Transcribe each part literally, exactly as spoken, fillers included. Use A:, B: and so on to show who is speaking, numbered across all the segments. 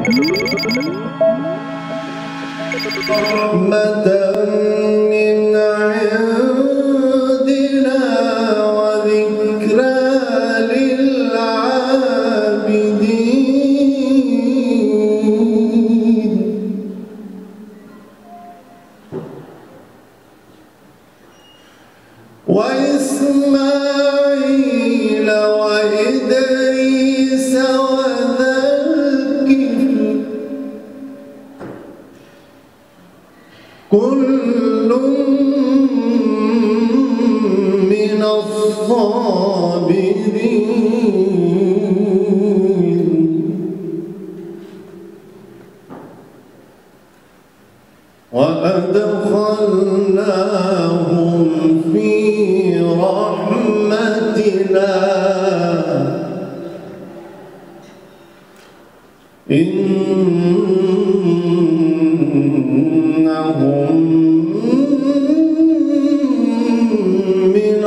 A: رحمة من عندنا وذكرى للعابدين وإسماعيل وإدريس وذا الكفل كل من الصابرين وأدخلناهم في رحمتنا إنهم من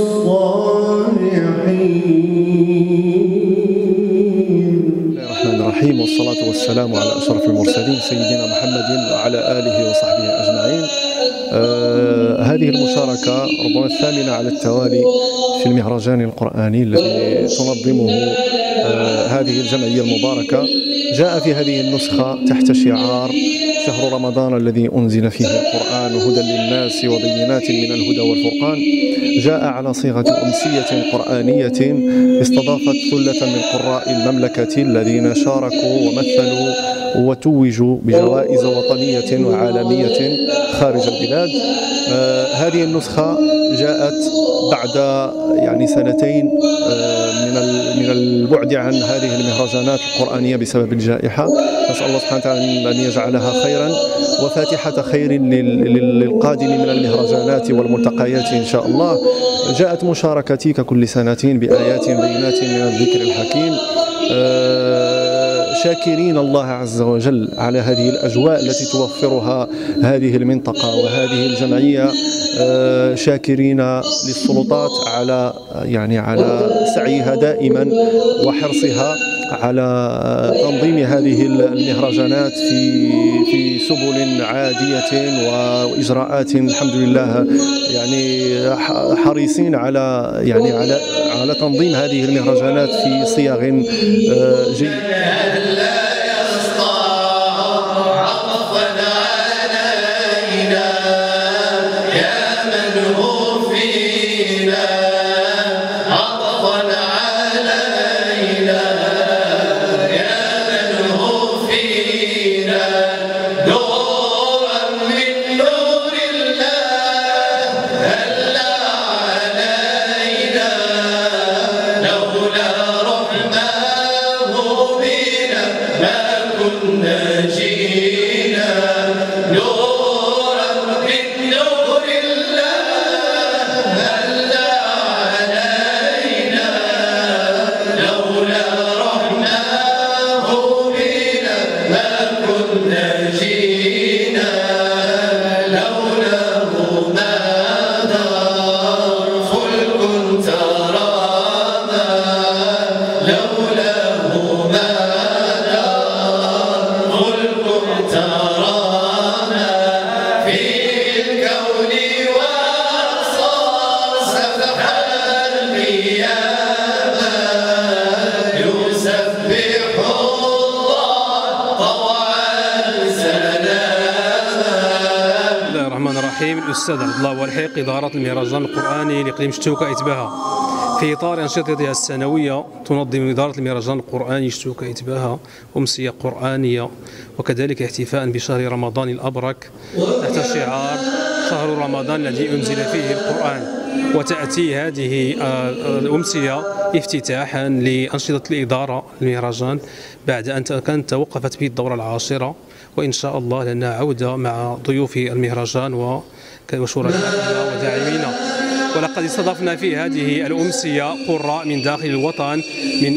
A: الصالحين.
B: الرحمن الرحيم، والصلاة والسلام على أشرف المرسلين سيدنا محمد وعلى آله وصحبه أجمعين. آه هذه المشاركة ربما الثامنة على التوالي في المهرجان القرآني الذي تنظمه آه هذه الجمعية المباركة. جاء في هذه النسخة تحت شعار شهر رمضان الذي أنزل فيه القرآن هدى للناس وبينات من الهدى والفرقان. جاء على صيغة أمسية قرآنية استضافت ثلة من قراء المملكة الذين شاركوا ومثلوا وتوجوا بجوائز وطنية وعالمية خارج البلاد. آه هذه النسخة جاءت بعد يعني سنتين آه من من البعد عن هذه المهرجانات القرآنية بسبب الجائحة. نسأل الله سبحانه وتعالى أن يجعلها خيرا وفاتحة خير للقادم من المهرجانات والملتقيات إن شاء الله. جاءت مشاركتي ككل سنة بآيات بينات من الذكر الحكيم، شاكرين الله عز وجل على هذه الأجواء التي توفرها هذه المنطقة وهذه الجمعية، شاكرين للسلطات على يعني على سعيها دائما وحرصها على تنظيم هذه المهرجانات في في سبل عادية وإجراءات الحمد لله، يعني حريصين على يعني على على تنظيم هذه المهرجانات في صيغ جيدة.
C: الأستاذ عبد الله والحيق إدارة المهرجان القرآني لإقليم شتوكا إتباها. في إطار أنشطتها السنوية تنظم إدارة المهرجان القرآني شتوكا إتباها أمسية قرآنية وكذلك احتفاء بشهر رمضان الأبرك تحت شعار شهر رمضان الذي أنزل فيه القرآن. وتأتي هذه الأمسية افتتاحا لأنشطة الإدارة المهرجان بعد أن كانت توقفت به الدورة العاشرة، وإن شاء الله لنا عودة مع ضيوف المهرجان وشركائنا وداعمينا. ولقد استضفنا في هذه الأمسية قراء من داخل الوطن من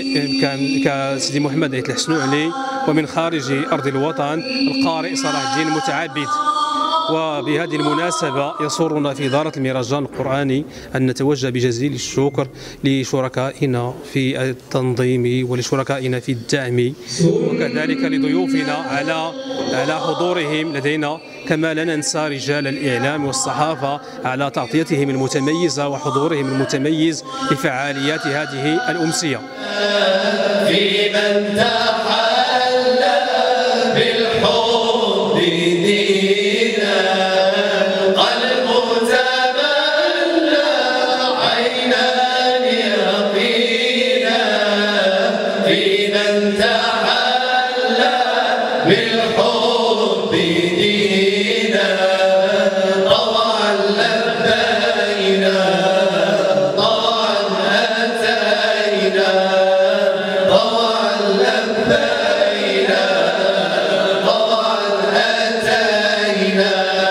C: كسيدي محمد عيد الحسنوعلي، ومن خارج أرض الوطن القارئ صلاح الدين المتعبد. وبهذه المناسبة يسرنا في إدارة المهرجان القرآني أن نتوجه بجزيل الشكر لشركائنا في التنظيم ولشركائنا في الدعم، وكذلك لضيوفنا على على حضورهم لدينا، كما لا ننسى رجال الإعلام والصحافة على تغطيتهم المتميزة وحضورهم المتميز لفعاليات هذه الأمسية.
A: في من تحلى بالحب دينا قلب تملى عينان يقينا، في من تحلى بالحب دينا طوعا لبينا طوعا أتينا طوعا لبينا طوعا أتينا،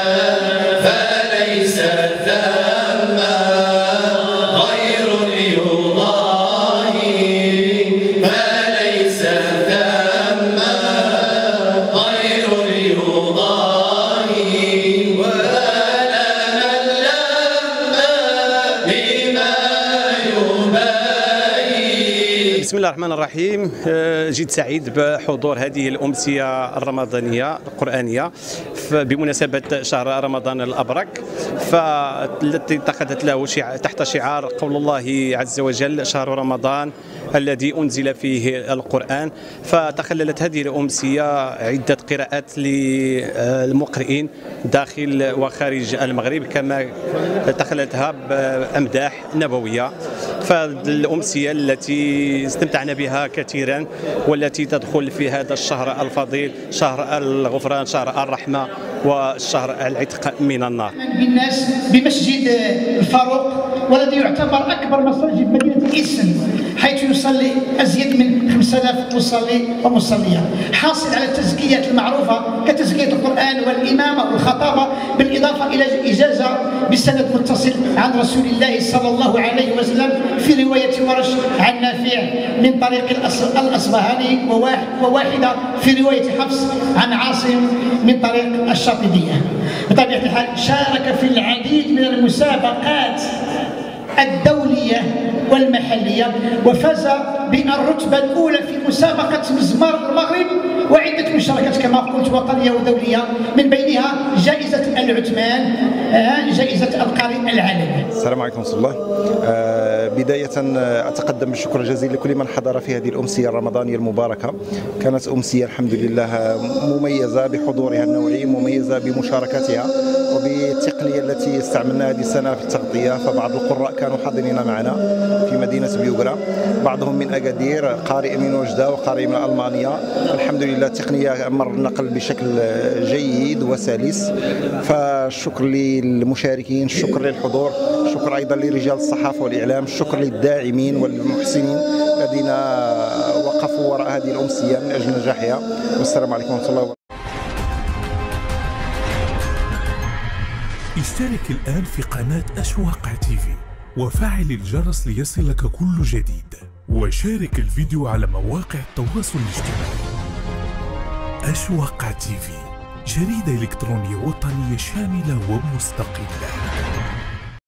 A: فليس ثم غير يضاهي فليس ثم غير يضاهي ولا من لما بما يباهي.
D: بسم الله الرحمن الرحيم. جد سعيد بحضور هذه الأمسية الرمضانية القرآنية بمناسبة شهر رمضان الأبرك، فالتي اتخذت له شعار تحت شعار قول الله عز وجل شهر رمضان الذي أنزل فيه القرآن. فتخللت هذه الأمسية عدة قراءات للمقرئين داخل وخارج المغرب، كما تخللتها بأمداح نبوية. فالأمسية التي استمتعنا بها كثيرا والتي تدخل في هذا الشهر الفضيل، شهر الغفران، شهر الرحمة، والشهر العتق من النار.
E: بالناس بمسجد الفاروق، والذي يعتبر أكبر مساجد مدينة إيسن، حيث يصلي أزيد من خمسة آلاف مصلي ومصلية، حاصل على التزكيات المعروفة كتزكية القرآن والإمامة والخطابة، بالإضافة إلى إجازة بسند متصل عن رسول الله صلى الله عليه وسلم في رواية ورش عن نافع من طريق الأصبهاني، وواحدة في رواية حفص عن عاصم من طريق الشاطبية. بطبيعة الحال شارك في العديد من المسابقات الدولية والمحلية، وفاز بالرتبة الأولى في مسابقة مزمار المغرب، وعدة مشاركات كما قلت وطنية ودولية، من بينها جائزة العثمان، جائزة القارئ العالمي.
F: السلام عليكم ورحمة الله. آه بداية أتقدم بالشكر الجزيل لكل من حضر في هذه الأمسية الرمضانية المباركة. كانت أمسية الحمد لله مميزة بحضورها النوعي، مميزة بمشاركاتها وبالتقنية التي استعملناها هذه السنة في التغطية. فبعض القراء كانوا حاضرين معنا في مدينة بيوغرا، بعضهم من أكادير، قارئ من وجدة وقارئ من ألمانيا. الحمد لله التقنية مر النقل بشكل جيد وسلس. فالشكر للمشاركين، الشكر للحضور، الشكر أيضا لرجال الصحافة والإعلام، الشكر للداعمين والمحسنين الذين وقفوا وراء هذه الأمسية من أجل نجاحها. والسلام عليكم ورحمة الله وبركاته.
G: اشترك الآن في قناة أشواق تيفي وفعل الجرس ليصلك كل جديد، وشارك الفيديو على مواقع التواصل الاجتماعي. أشواق تيفي، جريدة إلكترونية وطنية شاملة ومستقلة.